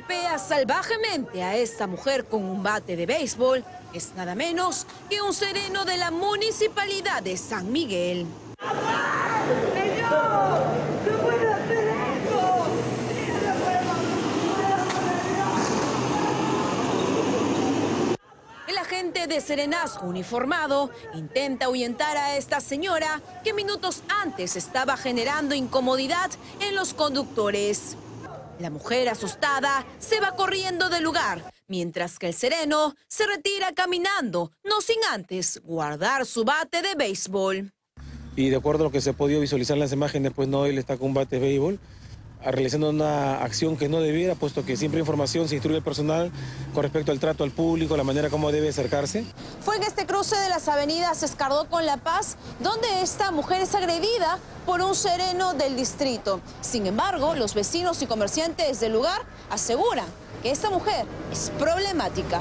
golpea salvajemente a esta mujer con un bate de béisbol es nada menos que un sereno de la Municipalidad de San Miguel. El agente de serenazgo uniformado intenta ahuyentar a esta señora que minutos antes estaba generando incomodidad en los conductores. La mujer asustada se va corriendo del lugar, mientras que el sereno se retira caminando, no sin antes guardar su bate de béisbol. Y de acuerdo a lo que se ha podido visualizar en las imágenes, pues no, él está con un bate de béisbol, realizando una acción que no debiera, puesto que siempre información se instruye al personal con respecto al trato al público, la manera como debe acercarse. Fue en este cruce de las avenidas Escardó con La Paz, donde esta mujer es agredida por un sereno del distrito. Sin embargo, los vecinos y comerciantes del lugar aseguran que esta mujer es problemática.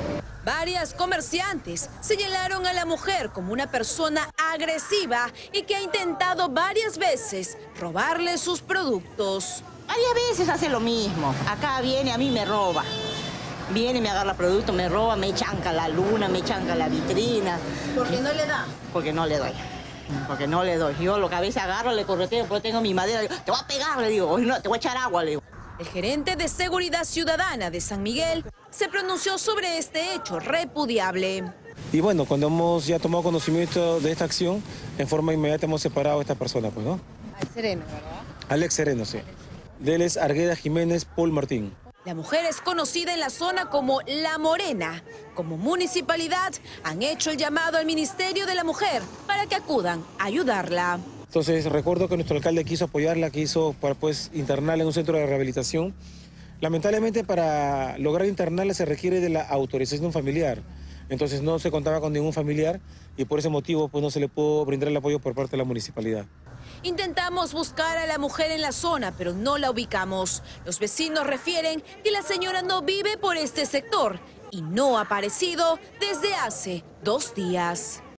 Varias comerciantes señalaron a la mujer como una persona agresiva y que ha intentado varias veces robarle sus productos. Varias veces hace lo mismo. Acá viene, a mí me roba. Viene, me agarra producto, me roba, me chanca la luna, me chanca la vitrina. ¿Por qué no le da? Porque no le doy. Porque no le doy. Yo lo que a veces agarro, le correteo, porque tengo mi madera. Digo, te voy a pegar, le digo. No, te voy a echar agua, le digo. El gerente de Seguridad Ciudadana de San Miguel se pronunció sobre este hecho repudiable. Y bueno, cuando hemos ya tomado conocimiento de esta acción, en forma inmediata hemos separado a esta persona, pues, ¿no? Al sereno, ¿verdad? Alex Sereno, sí. De él es Argueda Jiménez Paul Martín. La mujer es conocida en la zona como La Morena. Como municipalidad han hecho el llamado al Ministerio de la Mujer para que acudan a ayudarla. Entonces recuerdo que nuestro alcalde quiso apoyarla, quiso para pues internarla en un centro de rehabilitación. Lamentablemente para lograr internarla se requiere de la autorización familiar. Entonces no se contaba con ningún familiar y por ese motivo pues no se le pudo brindar el apoyo por parte de la municipalidad. Intentamos buscar a la mujer en la zona, pero no la ubicamos. Los vecinos refieren que la señora no vive por este sector y no ha aparecido desde hace 2 días.